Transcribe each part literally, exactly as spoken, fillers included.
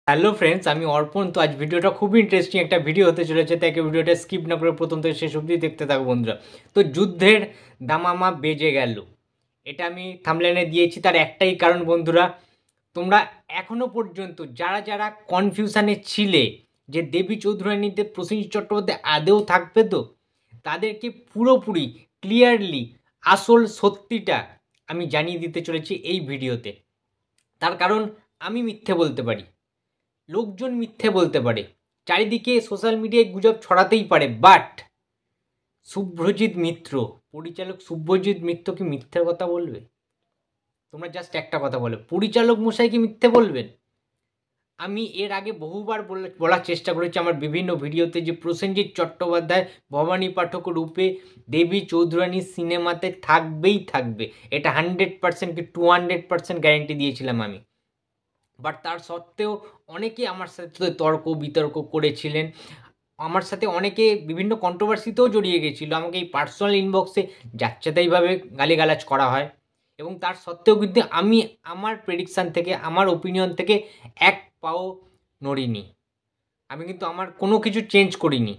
Hello friends, আমি অর্পণ। তো আজ ভিডিওটা খুবই ইন্টারেস্টিং একটা ভিডিও হতে চলেছে, তাই ভিডিওটা স্কিপ না করে প্রথম থেকে শেষ অবধি দেখতে থাকো বন্ধুরা। তো যুদ্ধের দামামা বেজে গেল, এটা আমি থাম্বনেলে দিয়েছি। তার একটাই কারণ বন্ধুরা, তোমরা এখনো পর্যন্ত যারা যারা কনফিউশনে ছিলে যে দেবী চৌধুরানীতে প্রসেনজিৎ চট্টোপাধ্যায় আদেও থাকবে, তো তাদেরকে পুরোপুরি ক্লিয়ারলি আসল সত্যিটা আমি জানিয়ে দিতে চলেছি এই ভিডিওতে। তার কারণ আমি মিথ্যে বলতে পারি, লোকজন মিথ্যে বলতে পারে, চারিদিকে সোশ্যাল মিডিয়ায় গুজব ছড়াতেই পারে, বাট শুভ্রজিৎ মিত্র, পরিচালক শুভ্রজিৎ মিত্র কি মিথ্যের কথা বলবে? তোমরা জাস্ট একটা কথা বলো, পরিচালক মশাই কি মিথ্যে বলবেন? আমি এর আগে বহুবার বলার চেষ্টা করেছি আমার বিভিন্ন ভিডিওতে যে প্রসেনজিৎ চট্টোপাধ্যায় ভবানী পাঠক রূপে দেবী চৌধুরানী সিনেমাতে থাকবেই থাকবে, এটা হান্ড্রেড পার্সেন্ট কি টু হান্ড্রেড পার্সেন্ট গ্যারেন্টি দিয়েছিলাম আমি। বাট তার সত্ত্বেও অনেকে আমার সাথে তর্ক বিতর্ক করেছিলেন, আমার সাথে অনেকে বিভিন্ন কন্ট্রোভার্সিতেও জড়িয়ে গেছিলো, আমাকে এই পার্সোনাল ইনবক্সে যাচ্ছেতাইভাবে গালিগালাজ করা হয়। এবং তার সত্ত্বেও কিন্তু আমি আমার প্রেডিকশান থেকে, আমার ওপিনিয়ন থেকে এক পাও নড়িনি। আমি কিন্তু আমার কোনো কিছু চেঞ্জ করিনি।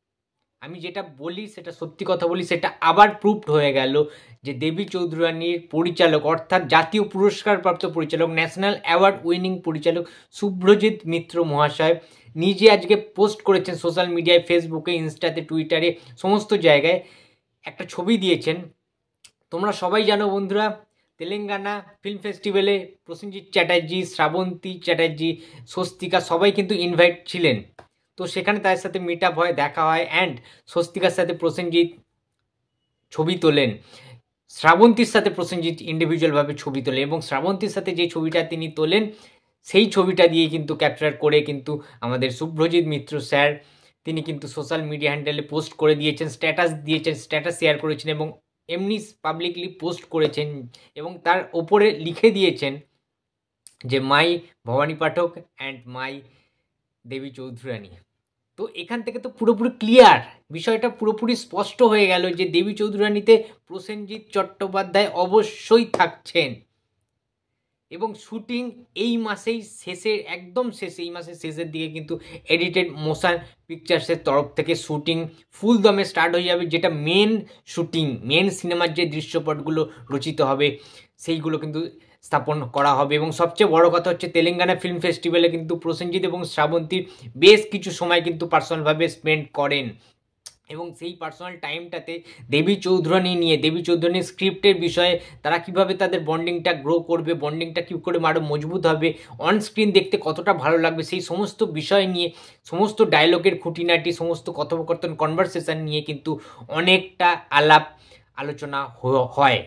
আমি যেটা বলি সেটা সত্যি কথা বলি, সেটা আবার প্রুভড হয়ে গেল যে দেবী চৌধুরানীর পরিচালক, অর্থাৎ জাতীয় পুরস্কারপ্রাপ্ত পরিচালক, ন্যাশনাল অ্যাওয়ার্ড উইনিং পরিচালক শুভ্রজিৎ মিত্র মহাশয় নিজে আজকে পোস্ট করেছেন সোশ্যাল মিডিয়ায়, ফেসবুকে, ইনস্টাতে, টুইটারে, সমস্ত জায়গায় একটা ছবি দিয়েছেন। তোমরা সবাই জানো বন্ধুরা, তেলেঙ্গানা ফিল্ম ফেস্টিভ্যালে প্রসেনজিৎ চ্যাটার্জি, শ্রাবন্তী চ্যাটার্জি, স্বস্তিকা সবাই কিন্তু ইনভাইট ছিলেন। তো সেখানে তাদের সাথে মিট আপ হয়, দেখা হয়, অ্যান্ড স্বস্তিকার সাথে প্রসেনজিৎ ছবি তোলেন, শ্রাবন্তীর সাথে প্রসেনজিৎ ইন্ডিভিজুয়ালভাবে ছবি তোলেন, এবং শ্রাবন্তীর সাথে যে ছবিটা তিনি তোলেন সেই ছবিটা দিয়ে কিন্তু ক্যাপচার করে কিন্তু আমাদের শুভ্রজিৎ মিত্র স্যার তিনি কিন্তু সোশ্যাল মিডিয়া হ্যান্ডেলে পোস্ট করে দিয়েছেন, স্ট্যাটাস দিয়েছেন, স্ট্যাটাস শেয়ার করেছেন এবং এমনি পাবলিকলি পোস্ট করেছেন, এবং তার ওপরে লিখে দিয়েছেন যে my Bhabani Pathak and my Devi Chaudhurani. তো এখান থেকে তো পুরোপুরি ক্লিয়ার, বিষয়টা পুরোপুরি স্পষ্ট হয়ে গেল যে দেবী চৌধুরানীতে প্রসেনজিৎ চট্টোপাধ্যায় অবশ্যই থাকছেন। এবং শুটিং এই মাসেই শেষের একদম শেষে, এই মাসের শেষের দিকে কিন্তু এডিটেড মোশন পিকচার্সের তরফ থেকে শুটিং ফুল দমে স্টার্ট হয়ে যাবে, যেটা মেন শুটিং, মেন সিনেমার যে দৃশ্যপটগুলো রচিত হবে সেইগুলো কিন্তু স্থাপন করা হবে। এবং সবচেয়ে বড় কথা হচ্ছে তেলেঙ্গানা ফিল্ম ফেস্টিভ্যালে কিন্তু প্রসেনজিৎ এবং শ্রাবন্তীর বেশ কিছু সময় কিন্তু পার্সোনালভাবে স্পেন্ড করেন, এবং সেই পার্সোনাল টাইমটাতে দেবী চৌধুরানী নিয়ে, দেবী চৌধুরানীর স্ক্রিপ্টের বিষয়ে তারা কিভাবে তাদের বন্ডিংটা গ্রো করবে, বন্ডিংটা কী করে আরও মজবুত হবে, অন স্ক্রিন দেখতে কতটা ভালো লাগবে, সেই সমস্ত বিষয় নিয়ে, সমস্ত ডায়লগের খুঁটিনাটি, সমস্ত কথোপকথন, কনভারসেশন নিয়ে কিন্তু অনেকটা আলাপ আলোচনা হয়।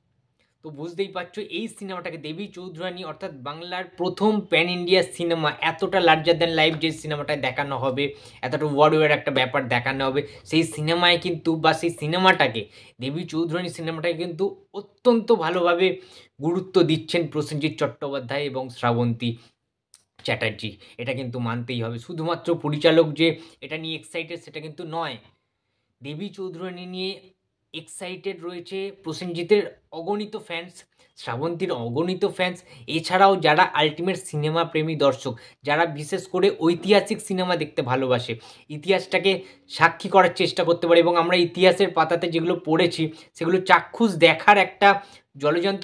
তো বুঝতেই পারছো এই সিনেমাটাকে দেবী চৌধুরানী অর্থাৎ বাংলার প্রথম প্যান ইন্ডিয়া সিনেমা, এতটা লার্জার দ্যান লাইফ যে সিনেমাটায় দেখানো হবে, এতটা ওয়ার্ল্ডওয়ার একটা ব্যাপার দেখানো হবে, সেই সিনেমায় কিন্তু বা সেই সিনেমাটাকে দেবী চৌধুরানী সিনেমাটাকে কিন্তু অত্যন্ত ভালোভাবে গুরুত্ব দিচ্ছেন প্রসেনজিৎ চট্টোপাধ্যায় এবং শ্রাবন্তী চ্যাটার্জি। এটা কিন্তু মানতেই হবে। শুধুমাত্র পরিচালক যে এটা নিয়ে এক্সাইটেড সেটা কিন্তু নয়, দেবী চৌধুরানী নিয়ে এক্সাইটেড রয়েছে প্রসেনজিতের অগণিত ফ্যান্স, শ্রাবন্তীর অগণিত ফ্যান্স, এছাড়াও যারা আলটিমেট সিনেমা প্রেমী দর্শক, যারা বিশেষ করে ঐতিহাসিক সিনেমা দেখতে ভালোবাসে, ইতিহাসটাকে সাক্ষী করার চেষ্টা করতে পারে, এবং আমরা ইতিহাসের পাতাতে যেগুলো পড়েছি সেগুলো চাক্ষুষ দেখার একটা জলজন্ত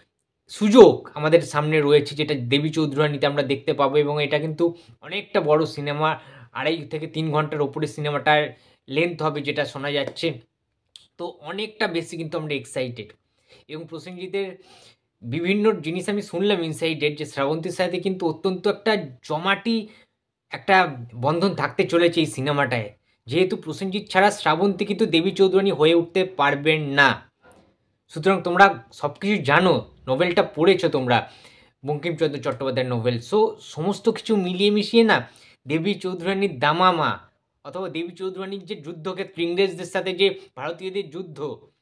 সুযোগ আমাদের সামনে রয়েছে, যেটা দেবী চৌধুরানীতে আমরা দেখতে পাবো। এবং এটা কিন্তু অনেকটা বড় সিনেমা, আড়াই থেকে তিন ঘন্টার ওপরে সিনেমাটার লেন্থ হবে যেটা শোনা যাচ্ছে। তো অনেকটা বেশি কিন্তু আমরা এক্সাইটেড, এবং প্রসেনজিতের বিভিন্ন জিনিস আমি শুনলাম ইনসাইডেড, যে শ্রাবন্তীর সাথে কিন্তু অত্যন্ত একটা জমাটি একটা বন্ধন থাকতে চলেছে এই সিনেমাটায়, যেহেতু প্রসেনজিৎ ছাড়া শ্রাবন্তী কিন্তু দেবী চৌধুরানী হয়ে উঠতে পারবেন না। সুতরাং তোমরা সব কিছু জানো, নোভেলটা পড়েছো তোমরা, বঙ্কিমচন্দ্র চট্টোপাধ্যায়ের নোভেল। সো সমস্ত কিছু মিলিয়ে মিশিয়ে না দেবী চৌধুরানীর দামামা অথবা দেবী চৌধুরানীর যে যুদ্ধক্ষেত্র, ইংরেজদের সাথে যে ভারতীয়দের যুদ্ধ,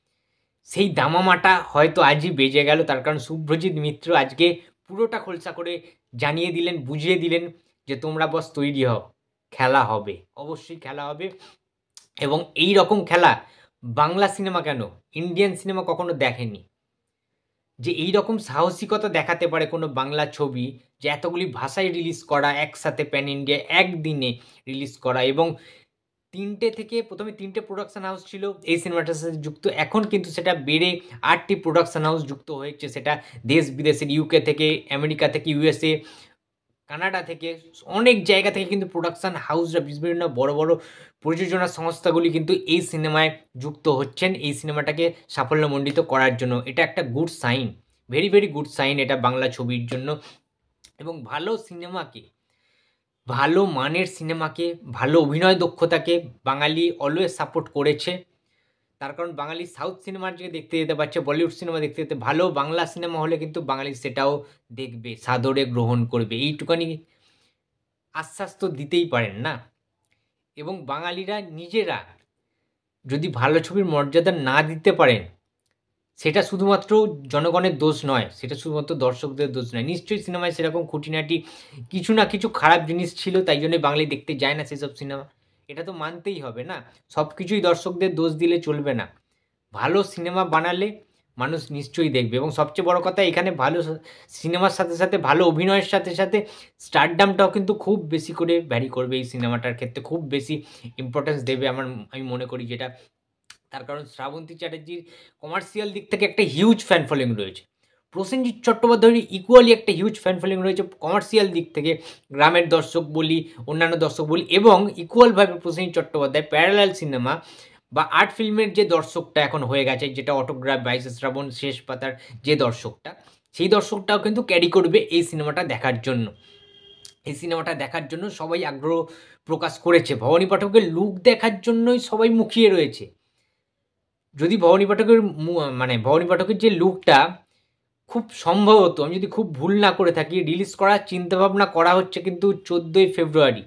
সেই দামামাটা হয়তো আজই বেজে গেল। তার কারণ শুভ্রজিৎ মিত্র আজকে পুরোটা খোলসা করে জানিয়ে দিলেন, বুঝিয়ে দিলেন যে তোমরা বস তৈরি হও, খেলা হবে, অবশ্যই খেলা হবে। এবং এই রকম খেলা বাংলা সিনেমা কেন, ইন্ডিয়ান সিনেমা কখনো দেখেনি। যে এই রকম সাহসিকতা দেখাতে পারে কোনো বাংলা ছবি, যে এতগুলি ভাষায় রিলিজ করা, একসাথে প্যান ইন্ডিয়া একদিনে রিলিজ করা, এবং তিনটে থেকে প্রথমে তিনটে প্রোডাকশন হাউস ছিল এই সিনেমাটার সাথে যুক্ত, এখন কিন্তু সেটা বেড়ে আটটি প্রোডাকশন হাউস যুক্ত হয়েছে, সেটা দেশ বিদেশের, ইউকে থেকে, আমেরিকা থেকে, ইউএসএ, কানাডা থেকে, অনেক জায়গা থেকে কিন্তু প্রোডাকশন হাউসরা, বিভিন্ন বড় বড় প্রযোজনা সংস্থাগুলি কিন্তু এই সিনেমায় যুক্ত হচ্ছেন এই সিনেমাটাকে সাফল্যমণ্ডিত করার জন্য। এটা একটা good sign, very very good sign এটা বাংলা ছবির জন্য। এবং ভালো সিনেমাকে, ভালো মানের সিনেমাকে, ভালো অভিনয় দক্ষতাকে বাঙালি অলওয়েজ সাপোর্ট করেছে। তার কারণ বাঙালি সাউথ সিনেমার যে দেখতে যেতে পারছে, বলিউড সিনেমা দেখতে যেতে, ভালো বাংলা সিনেমা হলে কিন্তু বাঙালি সেটাও দেখবে, সাদরে গ্রহণ করবে, এইটুকানি আশ্বাস তো দিতেই পারেন না। এবং বাঙালিরা নিজেরা যদি ভালো ছবির মর্যাদা না দিতে পারেন, সেটা শুধুমাত্র জনগণের দোষ নয়, সেটা শুধুমাত্র দর্শকদের দোষ নয়। নিশ্চয়ই সিনেমায় সেরকম খুঁটিনাটি কিছু না কিছু খারাপ জিনিস ছিল, তাই জন্য বাঙালি দেখতে যায় না সেসব সিনেমা, এটা তো মানতেই হবে না। সব কিছুই দর্শকদের দোষ দিলে চলবে না। ভালো সিনেমা বানালে মানুষ নিশ্চয়ই দেখবে। এবং সবচেয়ে বড় কথা, এখানে ভালো সিনেমার সাথে সাথে ভালো অভিনয়ের সাথে সাথে স্টারডামটাও কিন্তু খুব বেশি করে ভ্যারি করবে এই সিনেমাটার ক্ষেত্রে, খুব বেশি ইম্পর্টেন্স দেবে আমার, আমি মনে করি যেটা। তার কারণ শ্রাবন্তী চ্যাটার্জির কমার্শিয়াল দিক থেকে একটা হিউজ ফ্যান ফলোয়িং রয়েছে, প্রসেনজিৎ চট্টোপাধ্যায়ের ইকুয়ালি একটা হিউজ ফ্যান ফলোয়িং রয়েছে কমার্শিয়াল দিক থেকে, গ্রামের দর্শক বলি, অন্যান্য দর্শক বলি, এবং ইকুয়ালভাবে প্রসেনজিৎ চট্টোপাধ্যায় প্যারালাল সিনেমা বা আর্ট ফিল্মের যে দর্শকটা এখন হয়ে গেছে, যেটা অটোগ্রাফ, বাইশে শ্রাবণ, শেষ পাতার যে দর্শকটা, সেই দর্শকটাও কিন্তু ক্যারি করবে এই সিনেমাটা দেখার জন্য। এই সিনেমাটা দেখার জন্য সবাই আগ্রহ প্রকাশ করেছে, ভবানী পাঠকের লুক দেখার জন্যই সবাই মুখিয়ে রয়েছে। যদি ভবানী পাঠকের মানে ভবানী পাঠকের যে লুকটা, খুব সম্ভবত আমি যদি খুব ভুল না করে থাকি, রিলিজ করার চিন্তাভাবনা করা হচ্ছে কিন্তু চোদ্দোই ফেব্রুয়ারি,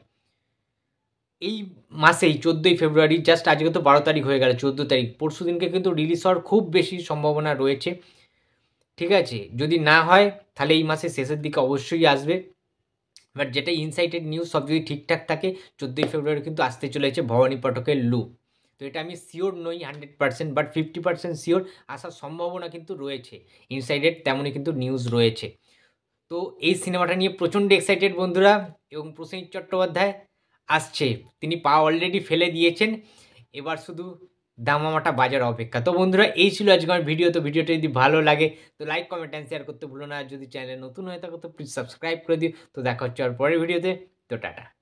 এই মাসেই চোদ্দোই ফেব্রুয়ারি, জাস্ট আজকে তো বারো তারিখ হয়ে গেল, চোদ্দো তারিখ, পরশু দিনকে কিন্তু রিলিজ হওয়ার খুব বেশি সম্ভাবনা রয়েছে। ঠিক আছে, যদি না হয় তাহলে এই মাসের শেষের দিকে অবশ্যই আসবে। বাট যেটা ইনসাইটেড নিউজ, সব যদি ঠিকঠাক থাকে, চোদ্দোই ফেব্রুয়ারি কিন্তু আসতে চলেছে ভবানী পাঠকের লুক। তো এটা আমি শিওর নই hundred percent, but fifty percent sure আসার সম্ভাবনা কিন্তু রয়েছে, ইনসাইডেড তেমনই কিন্তু নিউজ রয়েছে। তো এই সিনেমাটা নিয়ে প্রচণ্ড এক্সাইটেড বন্ধুরা। এবং প্রসেনজিৎ চট্টোপাধ্যায় আসছে, তিনি পা অলরেডি ফেলে দিয়েছেন, এবার শুধু দামামাটা বাজার অপেক্ষা। তো বন্ধুরা, এই ছিল আজকে আমার ভিডিও। তো ভিডিওটা যদি ভালো লাগে তো লাইক, কমেন্ট অ্যান্ড শেয়ার করতে ভুলো না। আর যদি চ্যানেলে নতুন হয়ে থাকো তো প্লিজ সাবস্ক্রাইব করে দিও। তো দেখা হচ্ছে আর পরের ভিডিওতে। তো টাটা।